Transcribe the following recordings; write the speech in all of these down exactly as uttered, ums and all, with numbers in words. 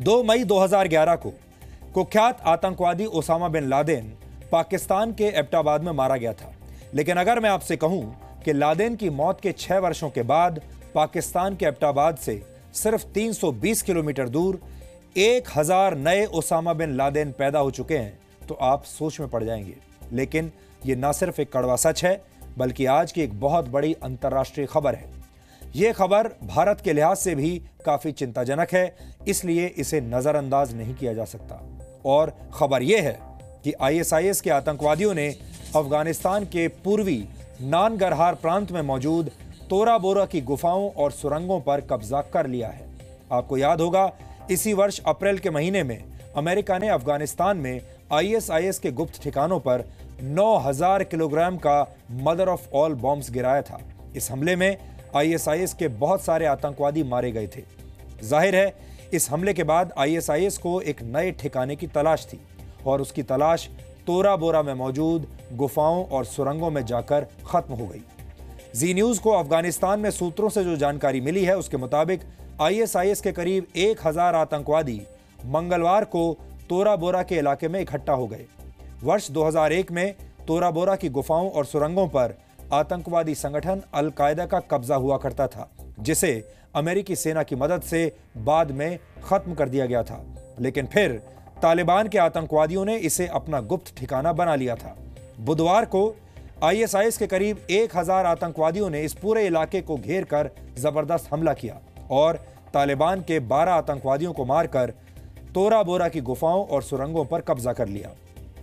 दो मई दो हज़ार ग्यारह को कुख्यात आतंकवादी ओसामा बिन लादेन पाकिस्तान के एबटाबाद में मारा गया था। लेकिन अगर मैं आपसे कहूं कि लादेन की मौत के छह वर्षों के बाद पाकिस्तान के एबटाबाद से सिर्फ तीन सौ बीस किलोमीटर दूर एक हजार नए ओसामा बिन लादेन पैदा हो चुके हैं, तो आप सोच में पड़ जाएंगे। लेकिन यह न सिर्फ एक कड़वा सच है, बल्कि आज की एक बहुत बड़ी अंतर्राष्ट्रीय खबर है। यह खबर भारत के लिहाज से भी काफी चिंताजनक है, इसलिए इसे नजरअंदाज नहीं किया जा सकता। और खबर यह है कि आई एस आई एस के आतंकवादियों ने अफगानिस्तान के पूर्वी नानगरहार प्रांत में मौजूद तोरा बोरा की गुफाओं और सुरंगों पर कब्जा कर लिया है। आपको याद होगा, इसी वर्ष अप्रैल के महीने में अमेरिका ने अफगानिस्तान में आई एस आई एस के गुप्त ठिकानों पर नौ हज़ार किलोग्राम का मदर ऑफ ऑल बॉम्ब्स गिराया था। इस हमले में आई एस आई एस के बहुत सारे आतंकवादी मारे गए थे। जाहिर है, इस हमले के बाद आई एस आई एस को एक नए ठिकाने की तलाश थी और उसकी तलाश तोरा बोरा में मौजूद गुफाओं और सुरंगों में जाकर खत्म हो गई। जी न्यूज को अफगानिस्तान में सूत्रों से जो जानकारी मिली है, उसके मुताबिक आई एस आई एस के करीब एक हजार आतंकवादी मंगलवार को तोरा बोरा के इलाके में इकट्ठा हो गए। वर्ष दो हज़ार एक में तोरा बोरा की गुफाओं और सुरंगों पर आतंकवादी संगठन अल कायदा का कब्जा हुआ करता था, जिसे अमेरिकी सेना की मदद से बाद में खत्म कर दिया गया था। लेकिन फिर तालिबान के आतंकवादियों ने इसे अपना गुप्त ठिकाना बना लिया था। बुधवार को आई एस आई एस के करीब एक हजार आतंकवादियों ने इस पूरे इलाके को घेर कर जबरदस्त हमला किया और तालिबान के बारह आतंकवादियों को मारकर तोरा बोरा की गुफाओं और सुरंगों पर कब्जा कर लिया।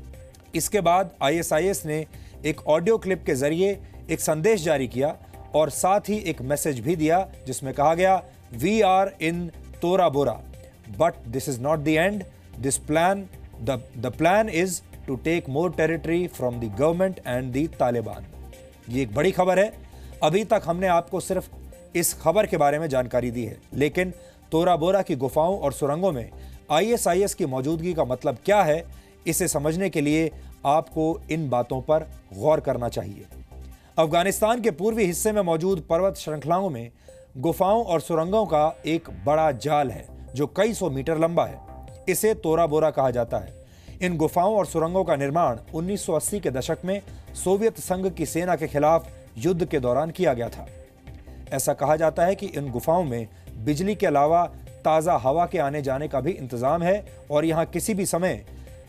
इसके बाद आई एस आई एस ने एक ऑडियो क्लिप के जरिए एक संदेश जारी किया और साथ ही एक मैसेज भी दिया, जिसमें कहा गया, we are in Tora Bora but this is not the end, this plan the the plan is to take more territory from the government and the Taliban. ये एक बड़ी खबर है। अभी तक हमने आपको सिर्फ इस खबर के बारे में जानकारी दी है, लेकिन तोरा बोरा की गुफाओं और सुरंगों में आई एस आई एस की मौजूदगी का मतलब क्या है, इसे समझने के लिए आपको इन बातों पर गौर करना चाहिए। अफगानिस्तान के पूर्वी हिस्से में मौजूद पर्वत श्रृंखलाओं में गुफाओं और सुरंगों का एक बड़ा जाल है जो कई सौ मीटर लंबा है। इसे तोरा बोरा कहा जाता है। इन गुफाओं और सुरंगों का निर्माण उन्नीस सौ अस्सी के दशक में सोवियत संघ की सेना के खिलाफ युद्ध के दौरान किया गया था। ऐसा कहा जाता है कि इन गुफाओं में बिजली के अलावा ताज़ा हवा के आने जाने का भी इंतजाम है और यहाँ किसी भी समय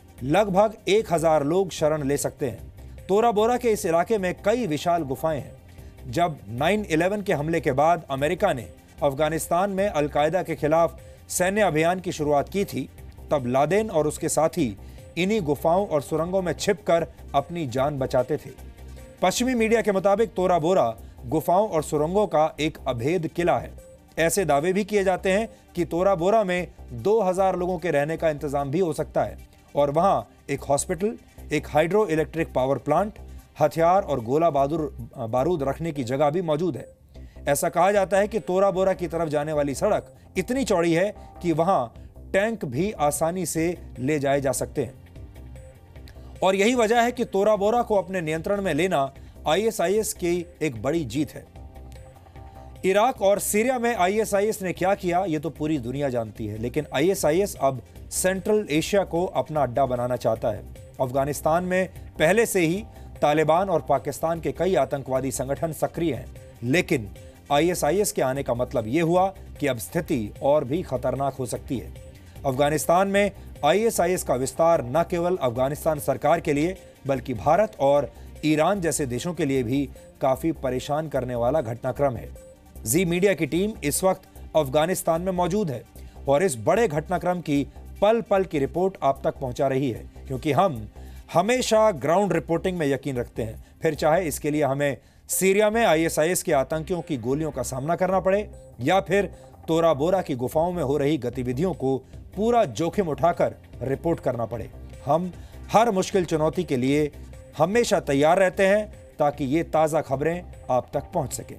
लगभग एक हजार लोग शरण ले सकते हैं। तोरा बोरा के इस इलाके में कई विशाल गुफाएं हैं। जब नाइन इलेवन के हमले के बाद अमेरिका ने अफगानिस्तान में अल कायदा के खिलाफ सैन्य अभियान की शुरुआत की थी, तब लादेन और उसके साथी इन्हीं गुफाओं और सुरंगों में छिपकर अपनी जान बचाते थे। पश्चिमी मीडिया के मुताबिक तोरा बोरा गुफाओं और सुरंगों का एक अभेद किला है। ऐसे दावे भी किए जाते हैं कि तोरा बोरा में दो हज़ार लोगों के रहने का इंतजाम भी हो सकता है और वहां एक हॉस्पिटल, एक हाइड्रो इलेक्ट्रिक पावर प्लांट, हथियार और गोला बारूद बारूद रखने की जगह भी मौजूद है। ऐसा कहा जाता है कि तोरा बोरा की तरफ जाने वाली सड़क इतनी चौड़ी है कि वहां टैंक भी आसानी से ले जाए जा सकते हैं। और यही वजह है कि तोरा बोरा को अपने नियंत्रण में लेना आई एस आई एस की एक बड़ी जीत है। इराक और सीरिया में आई एस आई एस ने क्या किया, यह तो पूरी दुनिया जानती है, लेकिन आई एस आई एस अब सेंट्रल एशिया को अपना अड्डा बनाना चाहता है। अफगानिस्तान में पहले से ही तालिबान और पाकिस्तान के कई आतंकवादी संगठन सक्रिय हैं, लेकिन आई एस आई एस के आने का मतलब यह हुआ कि अब स्थिति और भी खतरनाक हो सकती है। अफगानिस्तान में आई एस आई एस का विस्तार न केवल अफगानिस्तान सरकार के लिए बल्कि भारत और ईरान जैसे देशों के लिए भी काफी परेशान करने वाला घटनाक्रम है। जी मीडिया की टीम इस वक्त अफगानिस्तान में मौजूद है और इस बड़े घटनाक्रम की पल पल की रिपोर्ट आप तक पहुंचा रही है, क्योंकि हम हमेशा ग्राउंड रिपोर्टिंग में यकीन रखते हैं, फिर चाहे इसके लिए हमें सीरिया में आई एस आई एस के आतंकियों की गोलियों का सामना करना पड़े या फिर तोरा बोरा की गुफाओं में हो रही गतिविधियों को पूरा जोखिम उठाकर रिपोर्ट करना पड़े। हम हर मुश्किल चुनौती के लिए हमेशा तैयार रहते हैं ताकि ये ताज़ा खबरें आप तक पहुंच सकें।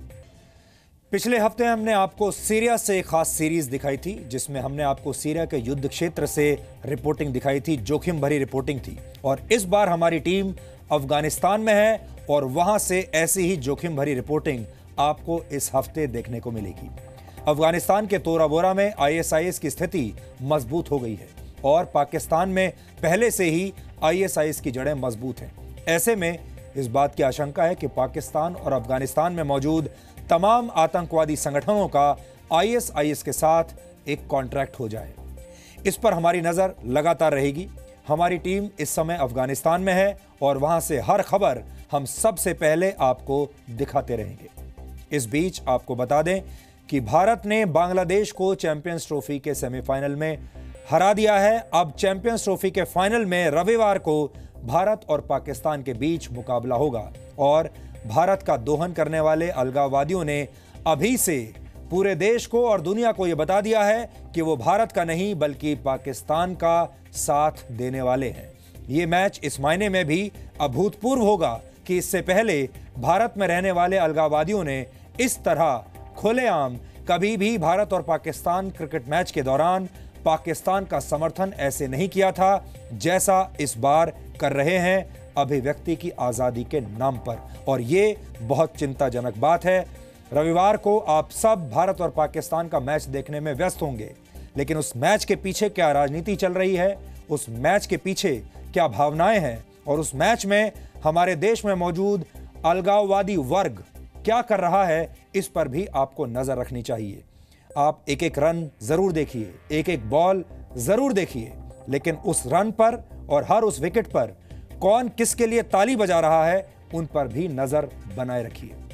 पिछले हफ्ते हमने आपको सीरिया से एक खास सीरीज दिखाई थी, जिसमें हमने आपको सीरिया के युद्ध क्षेत्र से रिपोर्टिंग दिखाई थी, जोखिम भरी रिपोर्टिंग थी। और इस बार हमारी टीम अफगानिस्तान में है और वहां से ऐसी ही जोखिम भरी रिपोर्टिंग आपको इस हफ्ते देखने को मिलेगी। अफगानिस्तान के तोरा बोरा में आईएसआईएस की स्थिति मजबूत हो गई है और पाकिस्तान में पहले से ही आईएसआईएस की जड़ें मजबूत हैं। ऐसे में इस बात की आशंका है कि पाकिस्तान और अफगानिस्तान में मौजूद तमाम आतंकवादी संगठनों का आईएसआईएस के साथ एक कॉन्ट्रैक्ट हो जाए। इस पर हमारी नजर लगातार रहेगी। हमारी टीम इस समय अफगानिस्तान में है और वहां से हर खबर हम सबसे पहले आपको दिखाते रहेंगे। इस बीच आपको बता दें कि भारत ने बांग्लादेश को चैंपियंस ट्रॉफी के सेमीफाइनल में हरा दिया है। अब चैंपियंस ट्रॉफी के फाइनल में रविवार को भारत और पाकिस्तान के बीच मुकाबला होगा और भारत का दोहन करने वाले अलगाववादियों ने अभी से पूरे देश को और दुनिया को यह बता दिया है कि वो भारत का नहीं बल्कि पाकिस्तान का साथ देने वाले हैं। ये मैच इस मायने में भी अभूतपूर्व होगा कि इससे पहले भारत में रहने वाले अलगाववादियों ने इस तरह खुलेआम कभी भी भारत और पाकिस्तान क्रिकेट मैच के दौरान पाकिस्तान का समर्थन ऐसे नहीं किया था जैसा इस बार कर रहे हैं अभिव्यक्ति की आजादी के नाम पर, और ये बहुत चिंताजनक बात है। रविवार को आप सब भारत और पाकिस्तान का मैच देखने में व्यस्त होंगे, लेकिन उस मैच के पीछे क्या राजनीति चल रही है, उस मैच के पीछे क्या भावनाएं हैं और उस मैच में हमारे देश में मौजूद अलगाववादी वर्ग क्या कर रहा है, इस पर भी आपको नजर रखनी चाहिए। आप एक एक रन जरूर देखिए, एक एक बॉल जरूर देखिए, लेकिन उस रन पर और हर उस विकेट पर कौन किसके लिए ताली बजा रहा है, उन पर भी नजर बनाए रखिए।